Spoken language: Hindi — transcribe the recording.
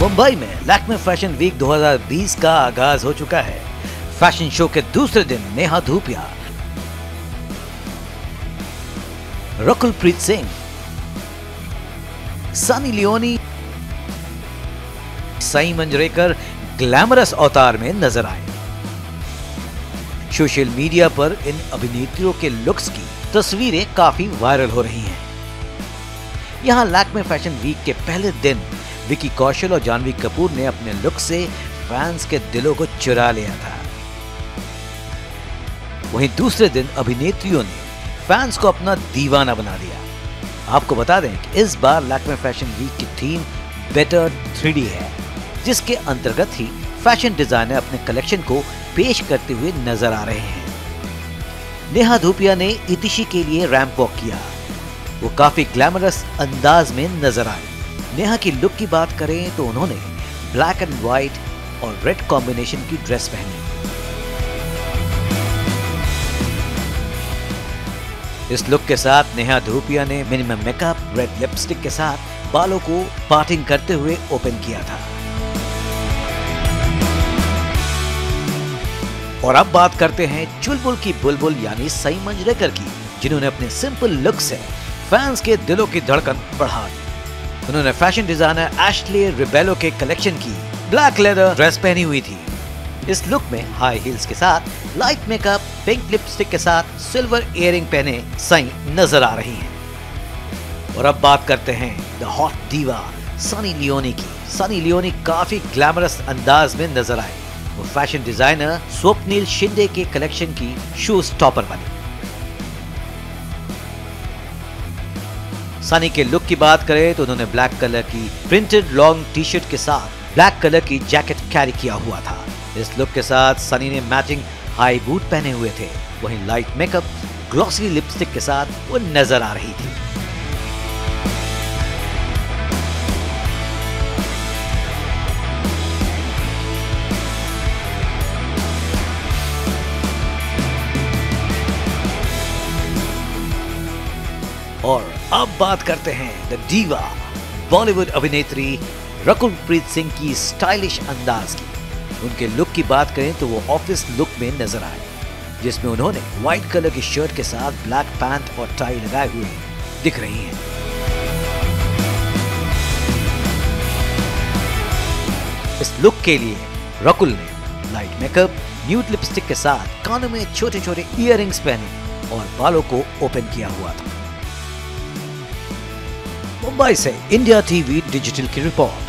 मुंबई में लैक्मे फैशन वीक 2020 का आगाज हो चुका है। फैशन शो के दूसरे दिन Neha Dhupia, Rakulpreet Singh, Sunny Leone, Sai Manjrekar glamorous अवतार में नजर आए। सोशल मीडिया पर इन अभिनेत्रियों के लुक्स की तस्वीरें काफी वायरल हो रही हैं। यहां लैक्मे फैशन वीक के पहले दिन विकी कौशल और जानवी कपूर ने अपने लुक से फैंस के दिलों को चुरा लिया था। वहीं दूसरे दिन अभिनेत्रियों ने फैंस को अपना दीवाना बना दिया। आपको बता दें कि इस बार लैक्मे फैशन वीक की थीम बेटर 3D है, जिसके अंतर्गत ही फैशन डिजाइनर अपने कलेक्शन को पेश करते हुए नजर आ रहे हैं। नेहा धूपिया ने इतिशी के लिए रैंप वॉक किया। वो काफी ग्लैमरस अंदाज में नजर आई। नेहा की लुक की बात करें तो उन्होंने ब्लैक एंड व्हाइट और रेड कॉम्बिनेशन की ड्रेस पहनी। इस लुक के साथ नेहा धूपिया ने मिनिमम मेकअप, रेड लिपस्टिक के साथ बालों को पार्टिंग करते हुए ओपन किया था। और अब बात करते हैं चुलबुल की बुलबुल यानी साई मंजरेकर की, जिन्होंने अपने सिंपल लुक से फैंस के दिलों की धड़कन बढ़ा दी। उन्होंने फैशन डिजाइनर एशले रिबेलो के कलेक्शन की ब्लैक लेदर ड्रेस पहनी हुई थी। इस लुक में हाई हील्स के साथ लाइट मेकअप, पिंक लिपस्टिक के साथ सिल्वर इयररिंग पहने साई नजर आ रही हैं। और अब बात करते हैं द हॉट दीवा सनी लियोनी की। सनी लियोनी काफी ग्लैमरस अंदाज में नजर आए। वो फैशन डिजाइनर स्वप्निल शिंदे के कलेक्शन की शो स्टॉपर बनी। सनी के लुक की बात करें तो उन्होंने ब्लैक कलर की प्रिंटेड लॉन्ग टी शर्ट के साथ ब्लैक कलर की जैकेट कैरी किया हुआ था। इस लुक के साथ सनी ने मैचिंग हाई बूट पहने हुए थे। वहीं लाइट मेकअप, ग्लॉसी लिपस्टिक के साथ वो नजर आ रही थी। और अब बात करते हैं द डीवा बॉलीवुड अभिनेत्री रकुलप्रीत सिंह की स्टाइलिश अंदाज की। उनके लुक की बात करें तो वो ऑफिस लुक में नजर आए, जिसमें उन्होंने व्हाइट कलर की शर्ट के साथ ब्लैक पैंट और टाई लगाए हुए दिख रही हैं। इस लुक के लिए रकुल ने लाइट मेकअप, न्यूड लिपस्टिक के साथ कानों में छोटे छोटे इयररिंग्स पहने और बालों को ओपन किया हुआ था। मुंबई से इंडिया टीवी डिजिटल की रिपोर्ट।